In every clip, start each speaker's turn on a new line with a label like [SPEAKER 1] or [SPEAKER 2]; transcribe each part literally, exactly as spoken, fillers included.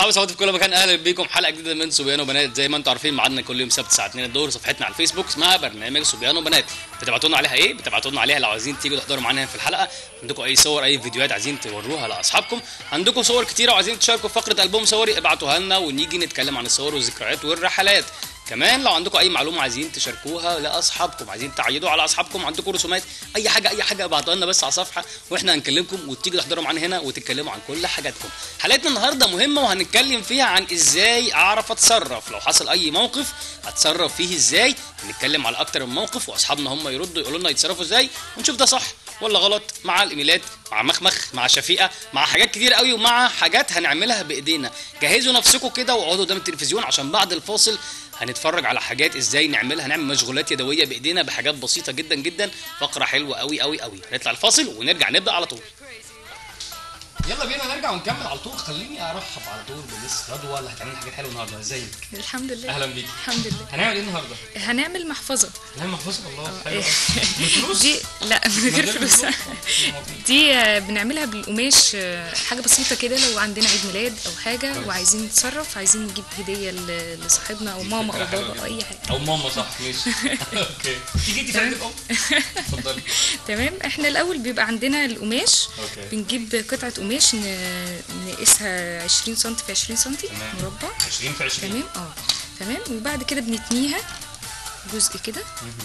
[SPEAKER 1] اصحاب صوت في كل مكان، اهلا بيكم حلقه جديده من صبيان وبنات. زي ما انتم عارفين ميعادنا كل يوم سبت الساعه اتنين الظهر، صفحتنا على الفيسبوك اسمها برنامج صبيان وبنات. بتبعتوا لنا عليها ايه؟ بتبعتوا لنا عليها لو عايزين تيجوا تحضروا معانا في الحلقه، عندكم اي صور اي فيديوهات عايزين توروها لاصحابكم، عندكم صور كتيره وعايزين تشاركوا في فقره البوم صوري، ابعتوها لنا ونيجي نتكلم عن الصور والذكريات والرحلات. كمان لو عندكم اي معلومه عايزين تشاركوها لاصحابكم، عايزين تعيدوا على اصحابكم، عندكم رسومات، اي حاجه اي حاجه ابعتوها لنا بس على صفحه واحنا هنكلمكم وتيجوا تحضروا معانا هنا وتتكلموا عن كل حاجاتكم. حلقتنا النهارده مهمه وهنتكلم فيها عن ازاي اعرف اتصرف لو حصل اي موقف، اتصرف فيه ازاي. هنتكلم على اكتر من موقف واصحابنا هم يردوا يقولوا لنا يتصرفوا ازاي، ونشوف ده صح ولا غلط، مع الايميلات، مع مخمخ، مع شفيقه، مع حاجات كتير قوي، ومع حاجات هنعملها بايدينا. جهزوا نفسكم كده واقعدوا قدام التلفزيون عشان بعد الفاصل هنتفرج على حاجات ازاي نعملها، هنعمل مشغولات يدويه بايدينا بحاجات بسيطه جدا جدا. فقره حلوه قوي قوي قوي. هنطلع الفاصل ونرجع نبدا على طول. يلا بينا نرجع ونكمل على طول. خليني ارحب على طول بمس رضوى اللي هتعمل حاجات حلوه النهارده. ازيك؟
[SPEAKER 2] الحمد لله.
[SPEAKER 1] اهلا بيكي.
[SPEAKER 2] الحمد لله.
[SPEAKER 1] هنعمل ايه النهارده؟
[SPEAKER 2] هنعمل محفظه.
[SPEAKER 1] هنعمل محفظه. الله حلو. بفلوس؟
[SPEAKER 2] دي لا من غير فلوس. دي بنعملها بالقماش، حاجه بسيطه كده. لو عندنا عيد ميلاد او حاجه وعايزين نتصرف، عايزين نجيب هديه لصاحبنا او ماما او بابا او اي حاجه.
[SPEAKER 1] او ماما صح ماشي. اوكي تيجي انت فايده الام. اتفضلي.
[SPEAKER 2] تمام. احنا الاول بيبقى عندنا القماش، بنجيب قطعه قماش نقيسها عشرين سم في عشرين سم مربع.
[SPEAKER 1] عشرين في عشرين.
[SPEAKER 2] تمام. اه تمام. وبعد كده بنتنيها جزء كده،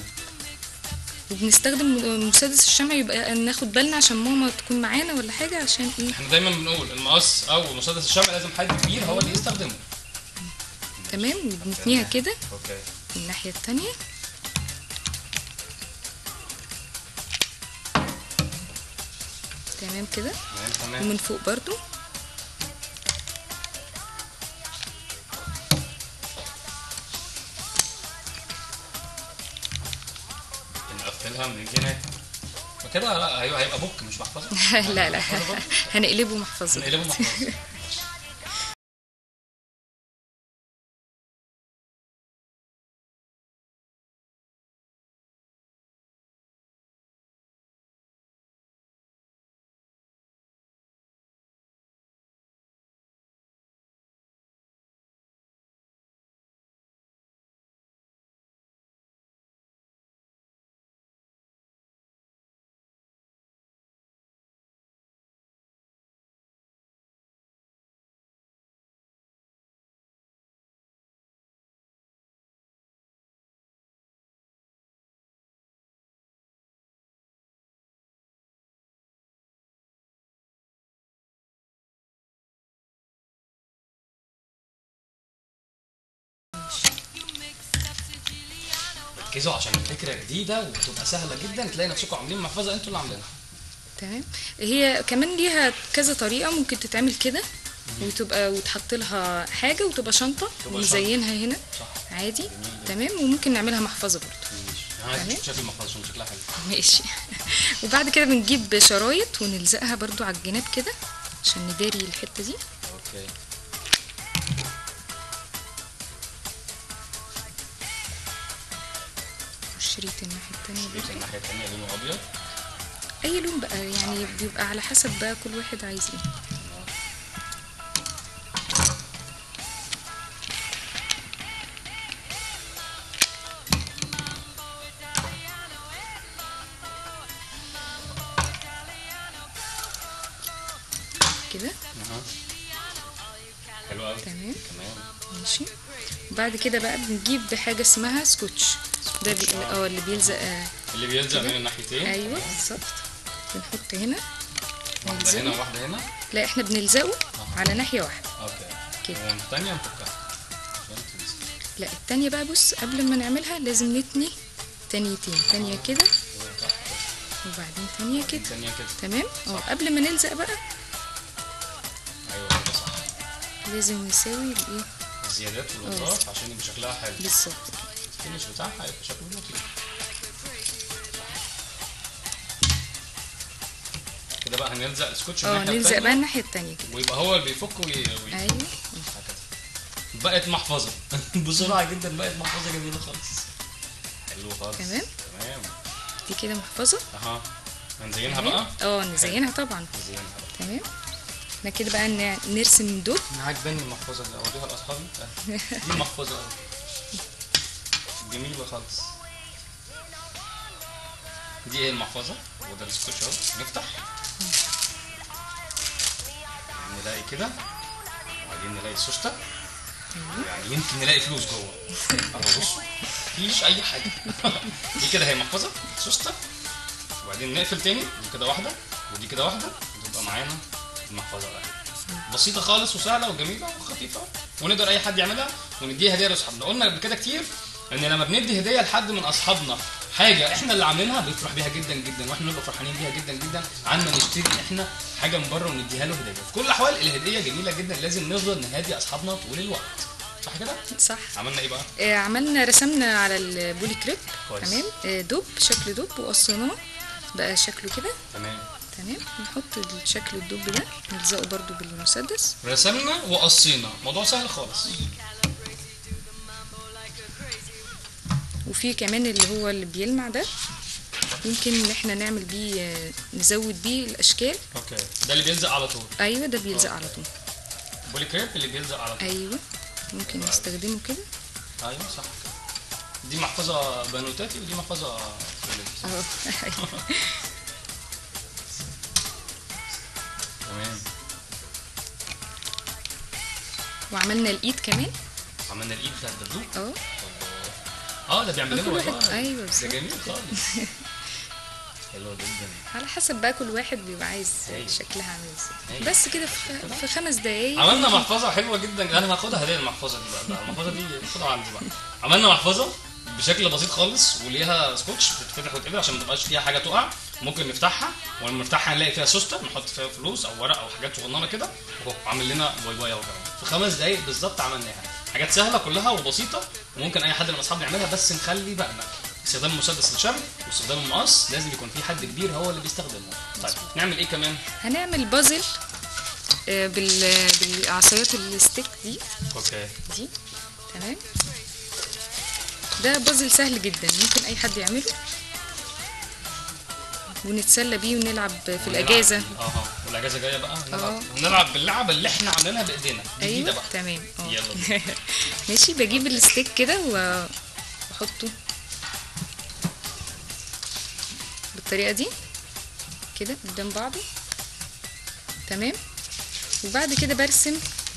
[SPEAKER 2] وبنستخدم مسدس الشمع. يبقى ناخد بالنا عشان ماما تكون معانا ولا حاجه، عشان ايه؟
[SPEAKER 1] احنا دايما بنقول المقص او مسدس الشمع لازم حد كبير هو اللي يستخدمه.
[SPEAKER 2] تمام. بنتنيها كده.
[SPEAKER 1] اوكي.
[SPEAKER 2] الناحيه الثانيه تمام كده.
[SPEAKER 1] تمام.
[SPEAKER 2] ومن فوق برضو
[SPEAKER 1] نقفلها من الجناب وكده. لا ايوه هيبقى بوك مش محفظه.
[SPEAKER 2] لا لا هنقلبه محفظه.
[SPEAKER 1] هنقلبه محفظه. ركزوا عشان الفكره جديده وبتبقى سهله جدا، تلاقي نفسكم عاملين محفظه انتوا اللي عاملينها.
[SPEAKER 2] تمام. هي كمان ليها كذا طريقه، ممكن تتعمل كده وتبقى وتحط لها حاجه وتبقى شنطه ونزينها هنا. صح. عادي. تمام. وممكن نعملها محفظه برضه.
[SPEAKER 1] ماشي. انا شايف المحفظه عشان شكلها حلو.
[SPEAKER 2] ماشي. وبعد كده بنجيب شرايط ونلزقها برضه على الجناب كده عشان نداري الحته دي.
[SPEAKER 1] اوكي.
[SPEAKER 2] شريط الناحيه الثانيه.
[SPEAKER 1] شريط الناحيه الثانيه لونه ابيض.
[SPEAKER 2] اي لون بقى يعني، بيبقى على حسب بقى كل واحد عايز ايه. كده.
[SPEAKER 1] حلو قوي.
[SPEAKER 2] تمام.
[SPEAKER 1] تمام.
[SPEAKER 2] ماشي. بعد كده بقى بنجيب حاجه اسمها سكوتش. ده بي... اه اللي بيلزق.
[SPEAKER 1] اللي بيلزق من الناحيتين.
[SPEAKER 2] ايوه بالظبط. بنحط هنا
[SPEAKER 1] واحده هنا وواحده هنا.
[SPEAKER 2] لا احنا بنلزقه أه. على ناحيه واحده.
[SPEAKER 1] اوكي
[SPEAKER 2] كده.
[SPEAKER 1] والثانيه نفكها.
[SPEAKER 2] لا الثانيه بقى بص، قبل ما نعملها لازم نتني تانيتين. ثانيه كده وبعدين ثانيه كده.
[SPEAKER 1] ثانيه كده.
[SPEAKER 2] تمام. اه قبل ما نلزق بقى.
[SPEAKER 1] ايوه كده صح.
[SPEAKER 2] لازم نساوي الايه؟
[SPEAKER 1] الزيادات والاضافات عشان يبقى شكلها حلو.
[SPEAKER 2] بالظبط.
[SPEAKER 1] الفينش بتاعها هيبقى شكله لطيف. كده بقى هنلزق السكوتش
[SPEAKER 2] اه نلزق بقى الناحيه الثانيه كده
[SPEAKER 1] ويبقى هو اللي بيفك وي... وي...
[SPEAKER 2] ايوه
[SPEAKER 1] هكذا. بقت محفظه. بسرعه جدا بقت محفظه جميله خالص. حلو خالص.
[SPEAKER 2] تمام.
[SPEAKER 1] تمام.
[SPEAKER 2] دي كده محفظه.
[SPEAKER 1] اها. هنزينها بقى.
[SPEAKER 2] اه نزينها طبعا.
[SPEAKER 1] نزينها بقى.
[SPEAKER 2] تمام. احنا كده بقى ن- نرسم دوب.
[SPEAKER 1] انا عاجباني المحفظه اللي اوريها لاصحابي. دي محفظه أوي. جميله خالص. دي ايه المحفظه؟ وده السكوتش اهو. نفتح نلاقي كده، وبعدين نلاقي السوسته، يعني يمكن نلاقي فلوس جوه. اهو بصوا مفيش اي حاجه. دي كده هي محفظه سوسته، وبعدين نقفل تاني. دي كده واحده ودي كده واحده، وتبقى معانا المحفظه بقى. بسيطه خالص وسهله وجميله وخفيفه، ونقدر اي حد يعملها ونديها هديه لاصحابنا. قلنا قبل كده كتير ان لما بندي هديه لحد من اصحابنا حاجه احنا اللي عاملينها بيفرح بيها جدا جدا، واحنا نبقى فرحانين بيها جدا جدا عن ما نشتري احنا حاجه من بره ونديها له هديه. في كل الاحوال الهديه جميله جدا، لازم نفضل نهادي اصحابنا طول الوقت. صح كده؟
[SPEAKER 2] صح.
[SPEAKER 1] عملنا ايه بقى؟
[SPEAKER 2] آه، عملنا رسمنا على البولي كريب.
[SPEAKER 1] كويس.
[SPEAKER 2] تمام. آه، دوب شكل دوب وقصيناه بقى شكله كده.
[SPEAKER 1] تمام.
[SPEAKER 2] تمام. نحط شكل الدب ده نلزقه برضو بالمسدس.
[SPEAKER 1] رسمنا وقصينا، موضوع سهل خالص.
[SPEAKER 2] وفي كمان اللي هو اللي بيلمع ده، يمكن ان احنا نعمل بيه آه، نزود بيه الاشكال.
[SPEAKER 1] اوكي، ده اللي بيلزق على طول.
[SPEAKER 2] ايوه ده بيلزق على طول.
[SPEAKER 1] بولي كريب اللي بيلزق على طول.
[SPEAKER 2] ايوه ممكن نستخدمه كده.
[SPEAKER 1] ايوه صح. دي محفظه بنوتاتي ودي محفظه فيلم.
[SPEAKER 2] اه
[SPEAKER 1] تمام.
[SPEAKER 2] وعملنا الايد كمان.
[SPEAKER 1] عملنا الايد بتاع الدبدوب.
[SPEAKER 2] اه
[SPEAKER 1] اه ده بيعمل لنا
[SPEAKER 2] كل واحد-
[SPEAKER 1] والله.
[SPEAKER 2] ايوه
[SPEAKER 1] ده
[SPEAKER 2] بالظبط.
[SPEAKER 1] جميل خالص. حلو جدا.
[SPEAKER 2] على حسب بقى كل واحد بيبقى عايز
[SPEAKER 1] أيوة.
[SPEAKER 2] شكلها عامل ازاي.
[SPEAKER 1] أيوة.
[SPEAKER 2] بس كده في في خمس دقايق
[SPEAKER 1] عملنا محفظه حلوه جدا. انا هاخدها هديه المحفظه دي بقى. لا، المحفظه دي خدها عندي بقى. عملنا محفظه بشكل بسيط خالص وليها سكوتش بتتفتح وتقفل عشان ما تبقاش فيها حاجه تقع. ممكن نفتحها، ولما نفتحها نلاقي فيها سوسته نحط فيها فلوس او ورق او حاجات صغننه كده. اهو عامل لنا باي باي اهو كمان. في خمس دقايق بالظبط عملناها. حاجات سهله كلها وبسيطه، وممكن اي حد من اصحابنا يعملها. بس نخلي بالنا استخدام مسدس الشمع واستخدام المقص، لازم يكون في حد كبير هو اللي بيستخدمه. طيب نعمل ايه كمان؟
[SPEAKER 2] هنعمل بازل آه، بال بالعصايات الستيك دي.
[SPEAKER 1] اوكي.
[SPEAKER 2] دي تمام. ده بازل سهل جدا ممكن اي حد يعمله، ونتسلى بيه ونلعب في الاجازه.
[SPEAKER 1] اه والاجازه جايه بقى
[SPEAKER 2] آه.
[SPEAKER 1] نلعب نلعب باللعبه اللي احنا عاملينها بايدينا جديده
[SPEAKER 2] ايوه
[SPEAKER 1] بقى.
[SPEAKER 2] تمام. اه
[SPEAKER 1] يلا بينا.
[SPEAKER 2] ماشي. بجيب الستيك كده و- واحطه بالطريقه دي كده قدام بعضه. تمام. وبعد كده برسم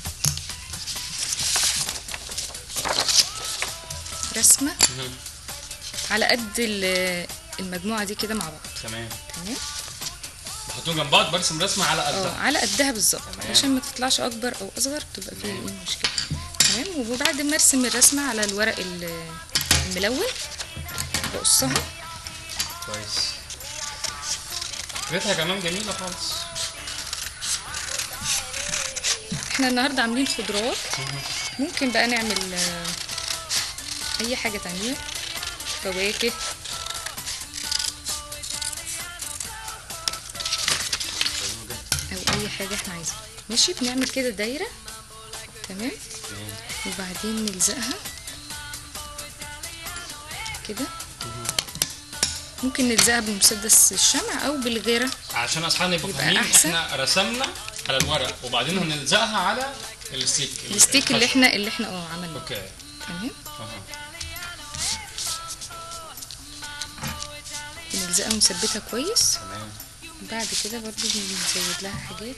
[SPEAKER 2] رسمه
[SPEAKER 1] مهم.
[SPEAKER 2] على قد ال- المجموعه دي كده مع بعض.
[SPEAKER 1] تمام.
[SPEAKER 2] تمام.
[SPEAKER 1] بحطهم جنب بعض، برسم رسمه على
[SPEAKER 2] اه
[SPEAKER 1] قدها.
[SPEAKER 2] على قدها بالظبط
[SPEAKER 1] تمام.
[SPEAKER 2] عشان ما تطلعش اكبر او اصغر تبقى فيه ايه مشكله. تمام. وبعد ما ارسم الرسمه على الورق ال- الملون بقصها.
[SPEAKER 1] كويس. فكرتها كمان جميله خالص.
[SPEAKER 2] احنا النهارده عاملين خضروات، ممكن بقى نعمل آه، اي حاجه تانية، فواكه. او اي حاجه احنا عايزينها. ماشي. بنعمل كده دايره. تمام. وبعدين نلزقها كده. ممكن نلزقها بمسدس الشمع او بالغيره.
[SPEAKER 1] عشان اصحابنا يبقوا
[SPEAKER 2] يبقى
[SPEAKER 1] فاهمين
[SPEAKER 2] أحسن.
[SPEAKER 1] احنا رسمنا على الورق وبعدين هنلزقها على الستيك.
[SPEAKER 2] الستيك اللي
[SPEAKER 1] الخشب.
[SPEAKER 2] احنا اللي احنا اه عملناه.
[SPEAKER 1] اوكي.
[SPEAKER 2] تمام.
[SPEAKER 1] اها.
[SPEAKER 2] بنلزقها ونثبتها كويس.
[SPEAKER 1] تمام.
[SPEAKER 2] بعد كده برضو بنزود لها حاجات.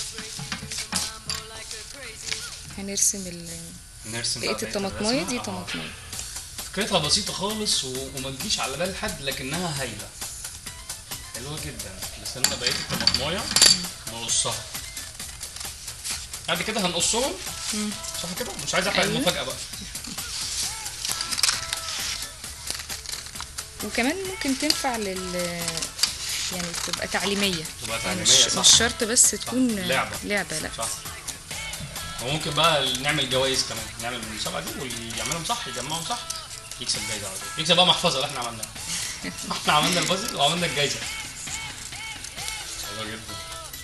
[SPEAKER 2] هنرسم ال
[SPEAKER 1] نرسم
[SPEAKER 2] بقية
[SPEAKER 1] بقى
[SPEAKER 2] الطماطماية دي
[SPEAKER 1] الرسمة. آه.
[SPEAKER 2] طماطمايه.
[SPEAKER 1] فكرتها بسيطة خالص و- وما تجيش على بال حد، لكنها هايلة حلوة جدا. لسنا بقية الطماطماية نقصها. بعد كده هنقصهم. صح كده؟ مش عايز احرق
[SPEAKER 2] أيوة.
[SPEAKER 1] المفاجأة بقى.
[SPEAKER 2] وكمان ممكن تنفع لل يعني تبقى تعليمية.
[SPEAKER 1] تبقى
[SPEAKER 2] يعني
[SPEAKER 1] تعليمية،
[SPEAKER 2] مش,
[SPEAKER 1] صح.
[SPEAKER 2] مش شرط بس تكون
[SPEAKER 1] لعبة.
[SPEAKER 2] لعبة لا.
[SPEAKER 1] صح. وممكن بقى نعمل جوائز كمان، نعمل المسابقة دي واللي يعملهم صح يجمعهم صح يكسب جايزة على طول. يكسب بقى محفظة اللي احنا عملناها. احنا عملنا البازل وعملنا الجايزة. حلوة جدا.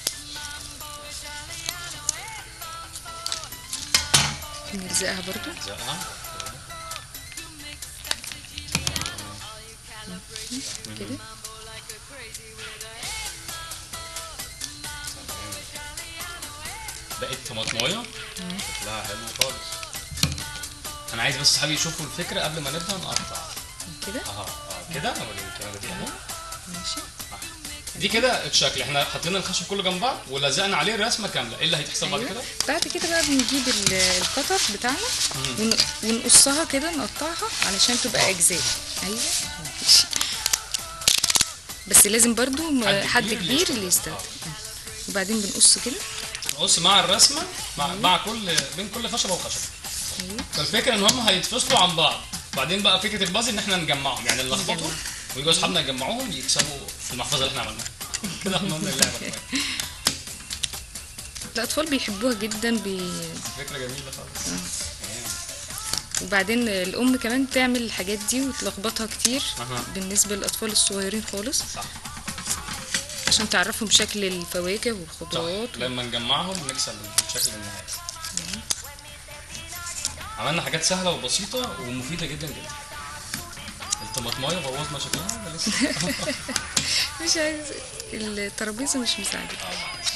[SPEAKER 2] نلزقها برضو
[SPEAKER 1] نلزقها.
[SPEAKER 2] كده.
[SPEAKER 1] بقت طماطمايه شكلها حلو خالص. انا عايز بس صحابي يشوفوا الفكره قبل ما نبدا نقطع
[SPEAKER 2] كده
[SPEAKER 1] اها اه كده. اوريك الكاميرا دي اهو.
[SPEAKER 2] ماشي.
[SPEAKER 1] دي كده الشكل، احنا حطينا الخشب كله جنب بعض ولزقنا عليه الرسمه كامله. ايه اللي هيحصل بعد كده؟
[SPEAKER 2] بعد كده بقى بنجيب ال- القطر بتاعنا ون- ونقصها كده، نقطعها علشان تبقى اجزاء. ايوه ماشي. بس لازم برضو م-
[SPEAKER 1] حد
[SPEAKER 2] حد
[SPEAKER 1] كبير اللي
[SPEAKER 2] كبير
[SPEAKER 1] يستخدم.
[SPEAKER 2] اللي يستخدم. وبعدين بنقص كده.
[SPEAKER 1] نقص مع الرسمه مع, مع كل بين كل خشبه وخشبه.
[SPEAKER 2] ايوه
[SPEAKER 1] فالفكره ان هم هيتفصلوا عن بعض. بعدين بقى فكره البازل ان احنا نجمعهم، يعني نلخبطهم ويجوا اصحابنا يجمعوهم يكسبوا في المحفظه اللي احنا عملناها. كده احنا قلنا اللعبه.
[SPEAKER 2] الاطفال بيحبوها جدا بي...
[SPEAKER 1] فكره جميله خالص.
[SPEAKER 2] وبعدين الام كمان بتعمل الحاجات دي وتلخبطها كتير
[SPEAKER 1] أها.
[SPEAKER 2] بالنسبه للاطفال الصغيرين خالص،
[SPEAKER 1] صح
[SPEAKER 2] عشان تعرفهم شكل الفواكه
[SPEAKER 1] صح.
[SPEAKER 2] والخضروات.
[SPEAKER 1] لما نجمعهم نكسب الشكل النهائي. عملنا حاجات سهله وبسيطه ومفيده جدا جدا. الطماطمايه بوظنا شكلها ولا لسه؟
[SPEAKER 2] مش عايز الترابيزه مش مساعده.
[SPEAKER 1] كده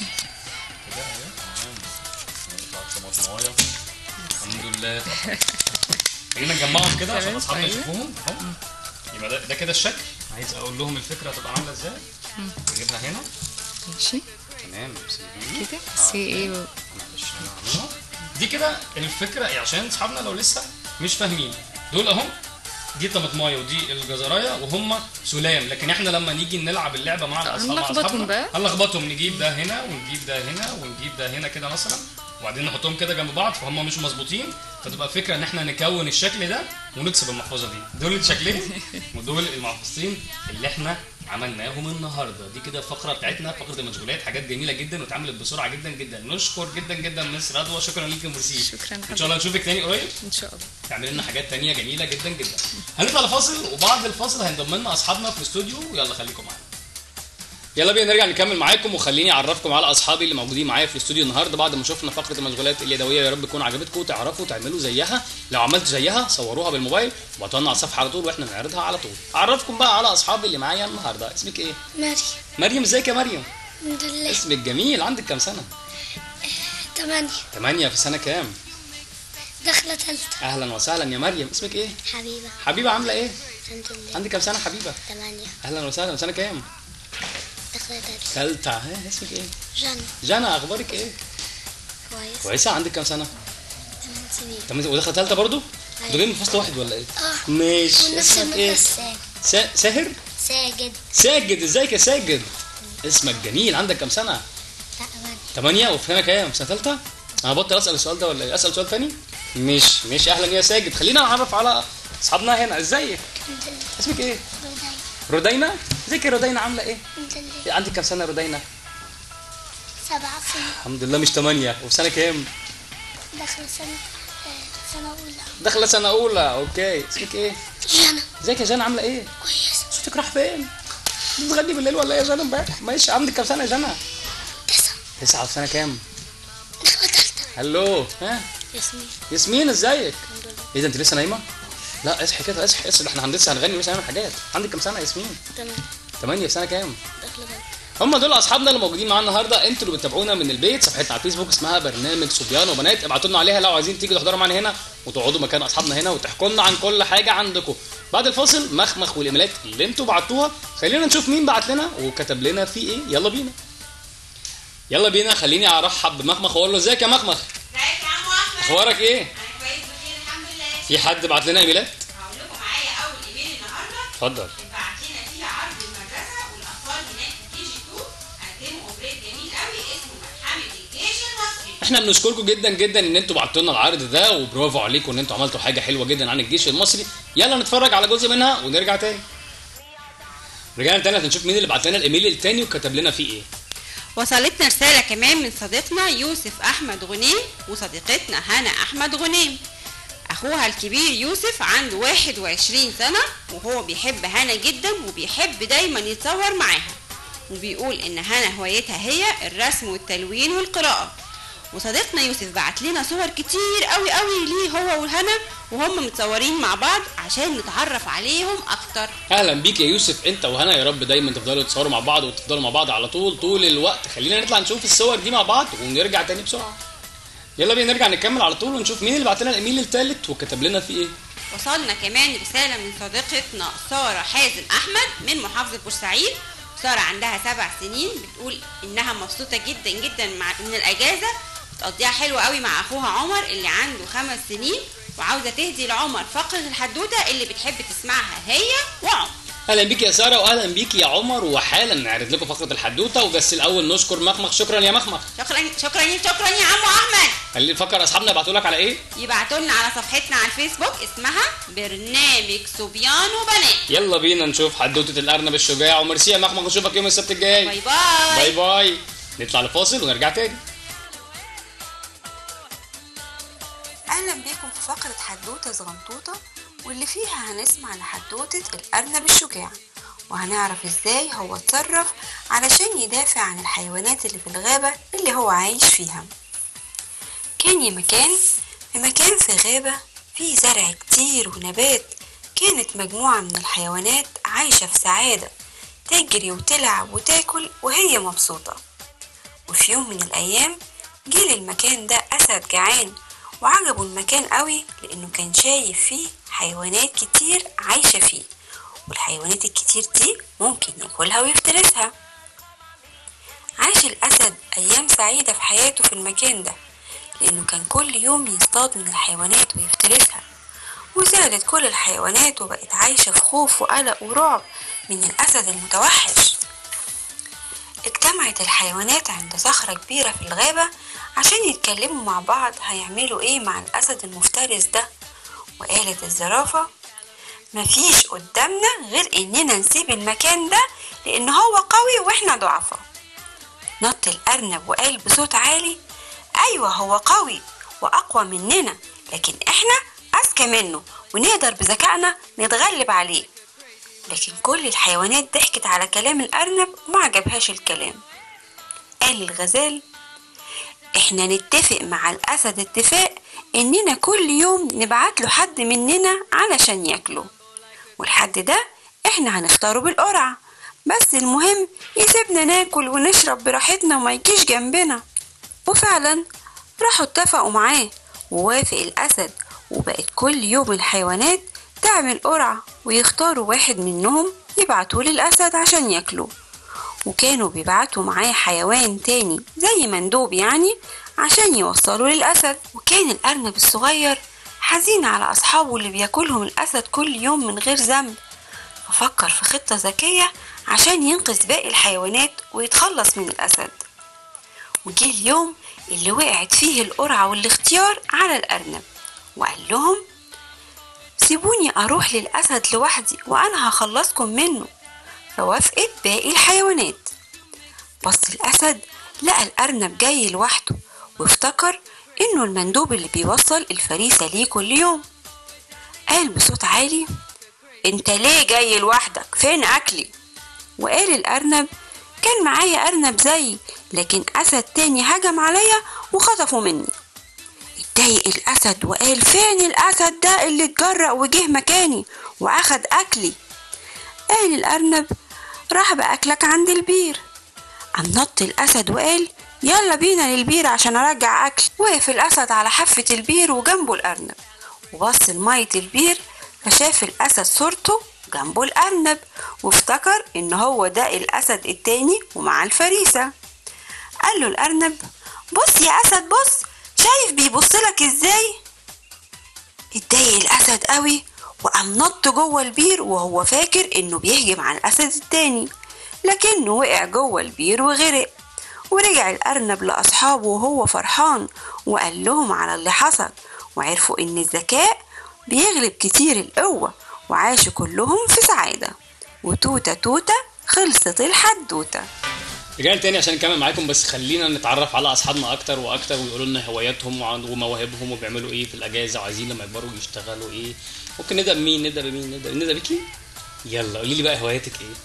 [SPEAKER 1] اهي تمام. نطلع الطماطمايه الحمد لله. خلينا نجمعهم كده عشان
[SPEAKER 2] تمام،
[SPEAKER 1] اصحابنا
[SPEAKER 2] أيوة.
[SPEAKER 1] يشوفوهم اهو. يبقى ده, ده كده الشكل. عايز اقول لهم الفكره هتبقى عامله ازاي. نجيبها هنا
[SPEAKER 2] ماشي
[SPEAKER 1] تمام. سيبيني.
[SPEAKER 2] كده
[SPEAKER 1] آه،
[SPEAKER 2] سي ايه و-
[SPEAKER 1] معلش انا هعملها دي كده الفكره إيه، عشان اصحابنا لو لسه مش فاهمين. دول اهم دي طماطمايه ودي الجزرايه وهم سلام، لكن احنا لما نيجي نلعب اللعبه مع الاصحاب مع
[SPEAKER 2] هنلخبطهم
[SPEAKER 1] أصحابنا،
[SPEAKER 2] بقى.
[SPEAKER 1] هنلخبطهم. نجيب ده هنا ونجيب ده هنا ونجيب ده هنا كده مثلا، وبعدين نحطهم كده جنب بعض فهم مش مظبوطين، فتبقى فكره ان احنا نكون الشكل ده ونكسب المحفظه دي. دول الشكلين ودول المحفظتين اللي احنا عملناهم النهارده. دي كده الفقره بتاعتنا، فقره المشغولات، حاجات جميله جدا واتعملت بسرعه جدا جدا. نشكر جدا جدا مس رضوى، شكرا ليك يا مرسي.
[SPEAKER 2] شكرا
[SPEAKER 1] ان شاء الله نشوفك تاني قريب
[SPEAKER 2] ان شاء الله.
[SPEAKER 1] تعمل لنا حاجات تانية جميله جدا جدا. هنطلع لفاصل وبعد الفاصل هينضم لنا اصحابنا في الاستوديو. يلا خليكم معانا. يلا بينا نرجع نكمل معاكم، وخليني اعرفكم على اصحابي اللي موجودين معايا في الاستوديو النهارده. بعد ما شفنا فقره المشغولات اليدويه، يا رب تكون عجبتكم تعرفوا تعملوا زيها. لو عملتوا زيها صوروها بالموبايل وابعتوها لنا على الصفحه على طول واحنا نعرضها على طول. اعرفكم بقى على اصحابي اللي معايا النهارده. اسمك ايه؟
[SPEAKER 3] مريم.
[SPEAKER 1] مريم. ازيك يا مريم؟
[SPEAKER 3] الحمد لله.
[SPEAKER 1] اسمك جميل. عندك كام سنه؟
[SPEAKER 3] تمانية.
[SPEAKER 1] ثمانية. في سنه كام؟
[SPEAKER 3] داخلة تالتة.
[SPEAKER 1] اهلا وسهلا يا مريم. اسمك ايه؟
[SPEAKER 3] حبيبة.
[SPEAKER 1] حبيبه. عامله ايه؟
[SPEAKER 3] الحمد لله.
[SPEAKER 1] عندك كام سنه حبيبه؟
[SPEAKER 3] تمانية.
[SPEAKER 1] اهلا وسهلا. سنه كام؟
[SPEAKER 3] داخلة تالتة.
[SPEAKER 1] ثالثه. ها اسمك ايه؟
[SPEAKER 3] جنة.
[SPEAKER 1] جنى. اخبارك ايه؟
[SPEAKER 3] كويس.
[SPEAKER 1] كويسه. عندك كام سنه؟
[SPEAKER 3] تمن سنين.
[SPEAKER 1] تمام. وداخله ثالثه برضو؟
[SPEAKER 3] أيوة.
[SPEAKER 1] دول من فصل واحد ولا ايه؟
[SPEAKER 3] اه.
[SPEAKER 1] ماشي.
[SPEAKER 3] ونفس
[SPEAKER 1] اسمك ايه؟
[SPEAKER 3] المدرسة ساجد.
[SPEAKER 1] سا... ساهر؟
[SPEAKER 3] ساجد.
[SPEAKER 1] ساجد. ازيك يا ساجد؟ اسمك جميل. عندك كام سنه؟
[SPEAKER 3] تمانية.
[SPEAKER 1] ثمانية. وفي سنه كام؟ في سنه ثالثه؟ انا بطل اسال السؤال ده ولا ايه؟ اسال سؤال ثاني؟ مش مش اهلا يا ساجد. خلينا نعرف على اصحابنا هنا. ازيك؟
[SPEAKER 3] الحمد لله.
[SPEAKER 1] اسمك ايه؟
[SPEAKER 3] روداي.
[SPEAKER 1] رودينا. ازيك يا رودينا؟ عامله ايه؟
[SPEAKER 3] الحمد لله.
[SPEAKER 1] عندك كام سنه يا رودينا؟
[SPEAKER 3] سبع سنين.
[SPEAKER 1] الحمد لله. مش ثمانية. وفي سنه كام؟
[SPEAKER 3] داخلة سنة آه، سنة أولى.
[SPEAKER 1] داخله سنه اولى. اوكي. اسمك ايه؟
[SPEAKER 3] جنة.
[SPEAKER 1] ازيك يا جنى؟ عامله ايه؟
[SPEAKER 3] كويسة.
[SPEAKER 1] صوتك راح فين؟ بتغني بالليل ولا ايه يا جنى امبارح؟ ماشي. عندك كام سنه يا جنى؟
[SPEAKER 3] تسعة.
[SPEAKER 1] تسعة. في سنه كام؟
[SPEAKER 3] داخلة تالتة.
[SPEAKER 1] هلو. ها
[SPEAKER 3] ياسمين.
[SPEAKER 1] ياسمين. ازيك؟
[SPEAKER 3] الحمد لله.
[SPEAKER 1] ايه ده انت لسه نايمه؟ لا اصحي كده، اصحي اصحي. احنا لسه هنغني ولسه هنعمل حاجات. عندك كام سنه يا ياسمين؟
[SPEAKER 3] تمام.
[SPEAKER 1] ثمانية. في سنه كام؟
[SPEAKER 3] داخلة تالتة.
[SPEAKER 1] هم دول اصحابنا اللي موجودين معانا النهارده. انتوا اللي بتتابعونا من البيت. صفحتنا على الفيسبوك اسمها برنامج صبيان وبنات. ابعتوا لنا عليها لو عايزين تيجوا تحضروا معانا هنا وتقعدوا مكان اصحابنا هنا وتحكوا لنا عن كل حاجه عندكم. بعد الفاصل مخمخ والايميلات اللي انتوا بعتوها. خلينا نشوف مين بعت لنا وكتب لنا فيه ايه. يلا بينا يلا بينا. خليني ارحب بمخمخ واقول له ازيك يا مخمخ؟
[SPEAKER 4] ازيك يا عمو احمد؟
[SPEAKER 1] اخبارك ايه؟
[SPEAKER 4] انا كويس بخير الحمد لله.
[SPEAKER 1] في حد بعت لنا ايميلات؟
[SPEAKER 4] هقول لكم معايا اول ايميل النهارده.
[SPEAKER 1] اتفضل.
[SPEAKER 4] اتبعت لنا فيه عرض المدرسه والاطفال هناك في كي جي اتنين قدموا اوبريت جميل قوي اسمه ملحمه الجيش المصري.
[SPEAKER 1] احنا بنشكركم جدا جدا ان انتوا بعتوا لنا العرض ده، وبرافو عليكم ان انتوا عملتوا حاجه حلوه جدا عن الجيش المصري. يلا نتفرج على جزء منها ونرجع تاني. رجعنا تاني هنشوف مين اللي بعت لنا الايميل التاني وكتب لنا فيه ايه.
[SPEAKER 5] وصلتنا رسالة كمان من صديقنا يوسف أحمد غنيم وصديقتنا هنا أحمد غنيم. أخوها الكبير يوسف عنده واحد وعشرين سنة وهو بيحب هنا جدا وبيحب دايما يتصور معاها، وبيقول إن هنا هوايتها هي الرسم والتلوين والقراءة. وصديقنا يوسف بعت لنا صور كتير قوي قوي ليه هو وهنا وهم متصورين مع بعض عشان نتعرف عليهم أكتر.
[SPEAKER 1] اهلا بيك يا يوسف انت وهنا، يا رب دايما تفضلوا تتصوروا مع بعض وتفضلوا مع بعض على طول طول الوقت. خلينا نطلع نشوف الصور دي مع بعض ونرجع تاني بسرعه. يلا بينا نرجع نكمل على طول ونشوف مين اللي بعت لنا الايميل الثالث وكتب لنا فيه ايه.
[SPEAKER 5] وصلنا كمان رسالة من صديقتنا سارة حازم أحمد من محافظة بورسعيد. سارة عندها سبع سنين، بتقول إنها مبسوطة جدا جدا مع إن الأجازة بتقضيها حلوة قوي مع أخوها عمر اللي عنده خمس سنين، وعاوزة تهدي لعمر فقرة الحدوتة اللي بتحب تسمعها هي وعمر.
[SPEAKER 1] اهلا بيك يا ساره واهلا بيك يا عمر، وحالا نعرض لكم فقره الحدوته، وبس الاول نشكر مخمخ. شكرا يا مخمخ.
[SPEAKER 5] شكرا شكرا شكرا يا عمو أحمد.
[SPEAKER 1] خلي نفكر اصحابنا يبعتوا لك على ايه.
[SPEAKER 5] يبعتوا لنا على صفحتنا على الفيسبوك اسمها برنامج صبيان وبنات.
[SPEAKER 1] يلا بينا نشوف حدوته الارنب الشجاع. وميرسي يا مخمخ، نشوفك يوم السبت الجاي.
[SPEAKER 5] باي باي
[SPEAKER 1] باي باي. نطلع لفاصل ونرجع تاني.
[SPEAKER 6] اهلا بيكم في فقرة حدوتة زغنطوطة، واللي فيها هنسمع لحدوتة الارنب الشجاع، وهنعرف ازاي هو اتصرف علشان يدافع عن الحيوانات اللي في الغابة اللي هو عايش فيها. كان يا مكان في مكان في غابة فيه زرع كتير ونبات، كانت مجموعة من الحيوانات عايشة في سعادة، تجري وتلعب وتاكل وهي مبسوطة. وفي يوم من الأيام جه للمكان ده أسد جعان، وعجبه المكان قوي لأنه كان شايف فيه حيوانات كتير عايشة فيه، والحيوانات الكتير دي ممكن ياكلها ويفترسها. عاش الأسد أيام سعيدة في حياته في المكان ده، لأنه كان كل يوم يصطاد من الحيوانات ويفترسها، وزادت كل الحيوانات وبقت عايشة في خوف وقلق ورعب من الأسد المتوحش. اجتمعت الحيوانات عند صخرة كبيرة في الغابة عشان يتكلموا مع بعض هيعملوا ايه مع الأسد المفترس ده. وقالت الزرافة: مفيش قدامنا غير اننا نسيب المكان ده لان هو قوي واحنا ضعفة. نط الأرنب وقال بصوت عالي: ايوه هو قوي واقوى مننا، لكن احنا اذكى منه ونقدر بذكائنا نتغلب عليه. لكن كل الحيوانات ضحكت على كلام الأرنب وما عجبهاش الكلام. قال الغزال: احنا نتفق مع الأسد اتفاق اننا كل يوم نبعت له حد مننا علشان ياكله، والحد ده احنا هنختاره بالقرعة، بس المهم يسيبنا ناكل ونشرب براحتنا وما يجيش جنبنا. وفعلا راحوا اتفقوا معاه ووافق الأسد، وبقت كل يوم الحيوانات تعمل قرعة ويختاروا واحد منهم يبعتوه للأسد عشان ياكله، وكانوا بيبعتوا معاه حيوان تاني زي مندوب يعني عشان يوصلوا للأسد. وكان الأرنب الصغير حزين على أصحابه اللي بياكلهم الأسد كل يوم من غير ذنب، ففكر في خطة ذكية عشان ينقذ باقي الحيوانات ويتخلص من الأسد. وجه اليوم اللي وقعت فيه القرعة والاختيار على الأرنب، وقال لهم: سيبوني أروح للأسد لوحدي وأنا هخلصكم منه. فوافقت باقي الحيوانات. بص الأسد لقى الأرنب جاي لوحده، وافتكر إنه المندوب اللي بيوصل الفريسة ليه كل يوم. قال بصوت عالي: انت ليه جاي لوحدك؟ فين أكلي؟ وقال الأرنب: كان معايا أرنب زي، لكن أسد تاني هجم عليا وخطفه مني. اتضايق الأسد وقال: فين الأسد ده اللي اتجرأ وجه مكاني وأخد أكلي؟ قال الأرنب: راح بأكلك عند البير. قام نط الأسد وقال: يلا بينا للبير عشان أرجع أكل. وقف الأسد على حافة البير وجنبه الأرنب، وبص لمية البير فشاف الأسد صورته جنبه الأرنب، وافتكر إن هو ده الأسد التاني ومع الفريسة. قال له الأرنب: بص يا أسد، بص، شايف بيبصلك إزاي؟ اتضايق الأسد قوي وقام نط جوه البير وهو فاكر إنه بيهجم على الأسد التاني، لكنه وقع جوه البير وغرق. ورجع الأرنب لأصحابه وهو فرحان وقال لهم على اللي حصل، وعرفوا إن الذكاء بيغلب كتير القوة، وعاشوا كلهم في سعادة. وتوتة توتة خلصت الحدوتة.
[SPEAKER 1] رجعنا تاني عشان نكمل معاكم، بس خلينا نتعرف على اصحابنا اكتر واكتر ويقولوا لنا هواياتهم ومواهبهم وبيعملوا ايه في الاجازه وعايزين لما يكبروا يشتغلوا ايه. ممكن نبدا بمين؟ نبدا بمين؟ نبدا نبدا بيكي. يلا قولي لي بقى هواياتك ايه؟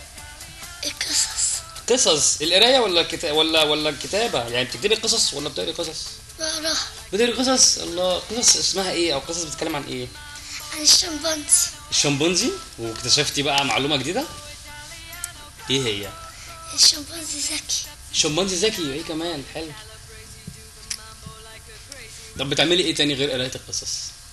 [SPEAKER 3] القصص.
[SPEAKER 1] قصص؟ القرايه ولا كتا... ولا ولا الكتابه؟ يعني بتكتبي قصص ولا بتقري قصص؟
[SPEAKER 3] بقراها.
[SPEAKER 1] بتقري قصص؟ الله. قصص اسمها ايه او قصص بتتكلم عن ايه؟
[SPEAKER 3] عن الشمبانزي.
[SPEAKER 1] الشمبانزي؟ واكتشفتي بقى معلومه جديده؟ ايه هي؟
[SPEAKER 3] الشمبانزي ذكي.
[SPEAKER 1] الشمبانزي ذكي؟ وايه كمان؟ حلو. طب بتعملي ايه تاني غير قرايه القصص؟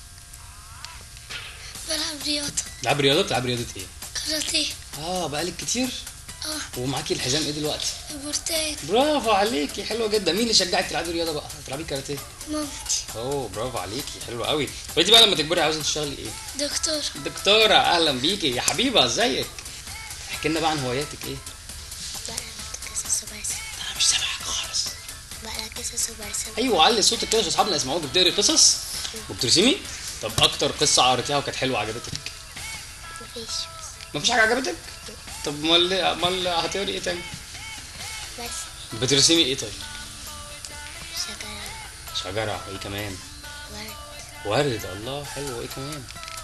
[SPEAKER 3] بلعب رياضة.
[SPEAKER 1] بتلعبي رياضه؟ بتلعبي رياضه ايه؟
[SPEAKER 3] كاراتيه.
[SPEAKER 1] اه بقالك كتير؟
[SPEAKER 3] اه.
[SPEAKER 1] ومعاكي الحزام ايه دلوقتي؟
[SPEAKER 3] البورتال.
[SPEAKER 1] برافو عليكي، حلوه جدا. مين اللي شجعك تلعبي رياضه بقى؟ تلعبي كاراتيه؟
[SPEAKER 3] مامتي.
[SPEAKER 1] اوه برافو عليكي، حلوه قوي. وانت بقى لما تكبري عاوزه تشتغلي ايه؟
[SPEAKER 3] دكتور.
[SPEAKER 1] دكتوره، اهلا بيكي يا حبيبه، ازيك؟ احكي لنا بقى عن هواياتك ايه؟
[SPEAKER 3] بقرا قصص وبرسم.
[SPEAKER 1] انا مش سامعك خالص.
[SPEAKER 3] بقرا قصص وبرسم.
[SPEAKER 1] ايوه علي صوتك كده عشان اصحابنا يسمعوك. بتقري قصص وبترسمي؟ طب اكتر قصه قريتيها وكانت حلوه عجبتك؟
[SPEAKER 3] مفيش بس.
[SPEAKER 1] مفيش حاجه عجبتك؟ طب امال امال هتقري ايه تاني؟
[SPEAKER 3] بس
[SPEAKER 1] بترسمي ايه طيب؟
[SPEAKER 3] شجرة.
[SPEAKER 1] شجره، وايه كمان؟
[SPEAKER 3] ورد.
[SPEAKER 1] ورد، الله حلو. وايه كمان؟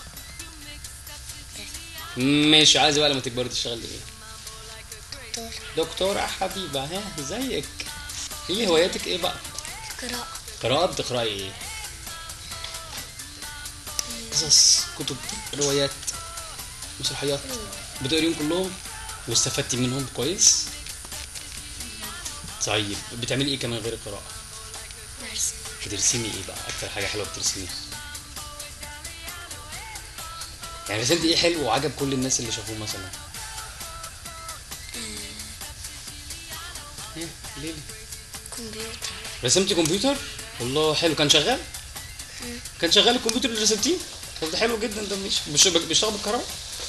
[SPEAKER 1] ماشي. عايزه بقى لما تكبري تشتغلي ايه؟
[SPEAKER 3] دكتور.
[SPEAKER 1] دكتوره حبيبه. ها ازيك؟ ايه هواياتك ايه بقى؟
[SPEAKER 3] قراءة.
[SPEAKER 1] قراءة. بتقرأي ايه؟ قصص، كتب، روايات، مسرحيات؟ بتقريهم كلهم واستفدتي منهم كويس؟ طيب بتعملي ايه كمان غير القراءة؟
[SPEAKER 3] برسم.
[SPEAKER 1] بترسمي ايه بقى؟ اكتر حاجة حلوة بترسميها؟ يعني رسمتي ايه حلو وعجب كل الناس اللي شافوه مثلا؟ ايه ليه؟
[SPEAKER 3] كمبيوتر.
[SPEAKER 1] رسمتي كمبيوتر؟ الله حلو. كان شغال؟ كان شغال الكمبيوتر اللي رسمتيه؟ طب ده حلو جدا. ده مش مش بيشتغل بالكهرباء؟